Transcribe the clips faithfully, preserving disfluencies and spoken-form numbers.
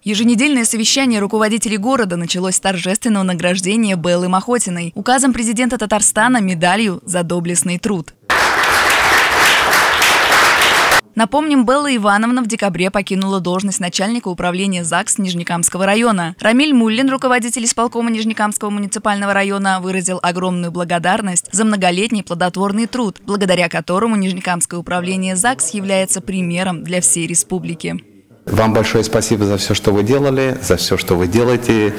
Еженедельное совещание руководителей города началось с торжественного награждения Беллы Махотиной указом президента Татарстана медалью за доблестный труд. Напомним, Белла Ивановна в декабре покинула должность начальника управления ЗАГС Нижнекамского района. Рамиль Муллин, руководитель исполкома Нижнекамского муниципального района, выразил огромную благодарность за многолетний плодотворный труд, благодаря которому Нижнекамское управление ЗАГС является примером для всей республики. Вам большое спасибо за все, что вы делали, за все, что вы делаете.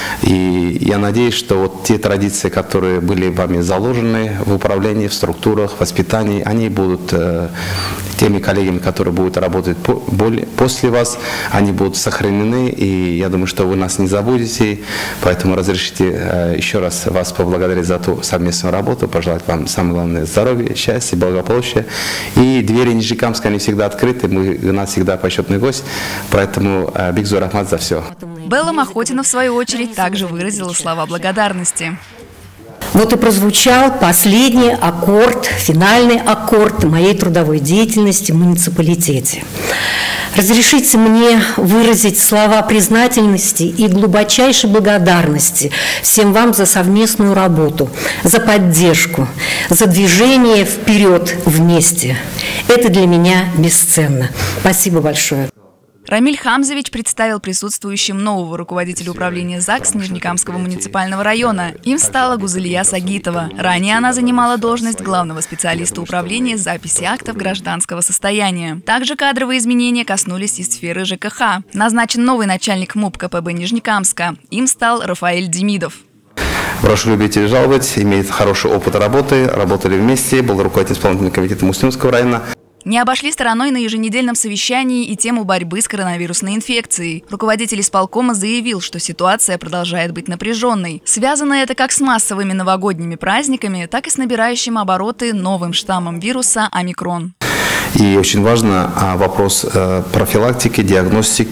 И я надеюсь, что вот те традиции, которые были вами заложены в управлении, в структурах, в воспитании, они будут э, теми коллегами, которые будут работать по, более, после вас, они будут сохранены. И я думаю, что вы нас не забудете. Поэтому разрешите э, еще раз вас поблагодарить за ту совместную работу, пожелать вам самое главное здоровья, счастья, благополучия. И двери Нижнекамска, они всегда открыты. Мы, у нас всегда почетный гость. Поэтому бигзу рахмат за все. Белла Махотина, в свою очередь, также выразила слова благодарности. Вот и прозвучал последний аккорд, финальный аккорд моей трудовой деятельности в муниципалитете. Разрешите мне выразить слова признательности и глубочайшей благодарности всем вам за совместную работу, за поддержку, за движение вперед вместе. Это для меня бесценно. Спасибо большое. Рамиль Хамзович представил присутствующим нового руководителя управления ЗАГС Нижнекамского муниципального района. Им стала Гузалия Сагитова. Ранее она занимала должность главного специалиста управления записи актов гражданского состояния. Также кадровые изменения коснулись и сферы ЖКХ. Назначен новый начальник МУП КПБ Нижнекамска. Им стал Рафаэль Демидов. Прошу любить и жаловать, имеет хороший опыт работы, работали вместе, был руководитель исполнительного комитета Муслимского района. Не обошли стороной на еженедельном совещании и тему борьбы с коронавирусной инфекцией. Руководитель исполкома заявил, что ситуация продолжает быть напряженной. Связано это как с массовыми новогодними праздниками, так и с набирающим обороты новым штаммом вируса омикрон. И очень важно вопрос профилактики, диагностики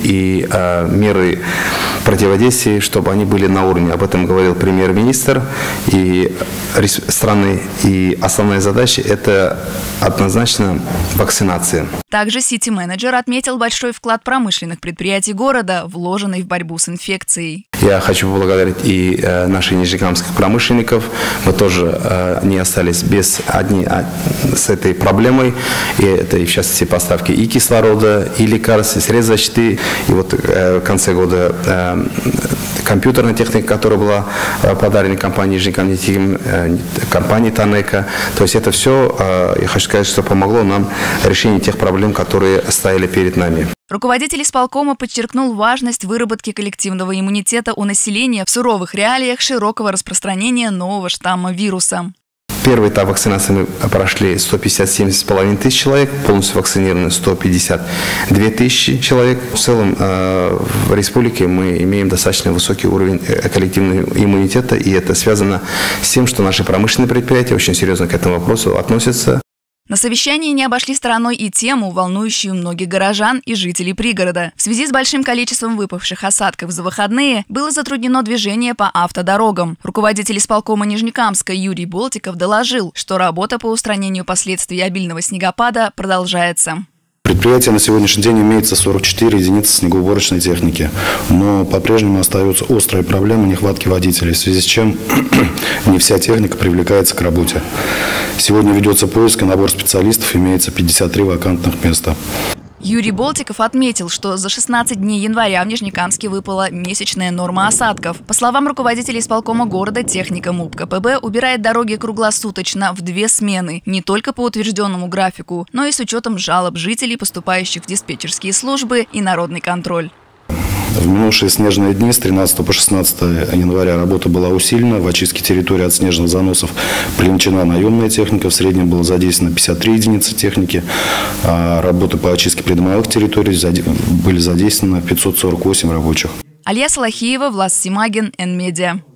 и меры противодействия, чтобы они были на уровне. Об этом говорил премьер-министр и страны. И основная задача – это однозначно вакцинация. Также сити-менеджер отметил большой вклад промышленных предприятий города, вложенный в борьбу с инфекцией. Я хочу поблагодарить и э, наших нижнекамских промышленников. Мы тоже э, не остались без одни а, с этой проблемой. И это и в частности поставки и кислорода, и лекарств, и средств защиты. И вот э, в конце года э, компьютерная техника, которая была э, подарена компании Нижнекамским, э, компании Танека. То есть это все, э, я хочу сказать, что помогло нам решению тех проблем, которые стояли перед нами. Руководитель исполкома подчеркнул важность выработки коллективного иммунитета у населения в суровых реалиях широкого распространения нового штамма вируса. Первый этап вакцинации мы прошли сто пятьдесят семь с половиной тысяч человек, полностью вакцинированы сто пятьдесят две тысячи человек. В целом э, в республике мы имеем достаточно высокий уровень коллективного иммунитета, и это связано с тем, что наши промышленные предприятия очень серьезно к этому вопросу относятся. На совещании не обошли стороной и тему, волнующую многих горожан и жителей пригорода. В связи с большим количеством выпавших осадков за выходные было затруднено движение по автодорогам. Руководитель исполкома Нижнекамска Юрий Болтиков доложил, что работа по устранению последствий обильного снегопада продолжается. Предприятие на сегодняшний день имеется сорок четыре единицы снегоуборочной техники, но по-прежнему остаются острые проблемы нехватки водителей, в связи с чем не вся техника привлекается к работе. Сегодня ведется поиск и набор специалистов, имеется пятьдесят три вакантных места. Юрий Болтиков отметил, что за шестнадцать дней января в Нижнекамске выпала месячная норма осадков. По словам руководителя исполкома города, техника МУП КПБ убирает дороги круглосуточно в две смены, не только по утвержденному графику, но и с учетом жалоб жителей, поступающих в диспетчерские службы и народный контроль. В минувшие снежные дни с тринадцатого по шестнадцатое января работа была усилена. В очистке территории от снежных заносов привлечена наемная техника. В среднем было задействовано пятьдесят три единицы техники. А работы по очистке придомовых территорий были задействованы пятьсот сорок восемь рабочих. Алия Салахиева, Влас Симагин, Эн-Медиа.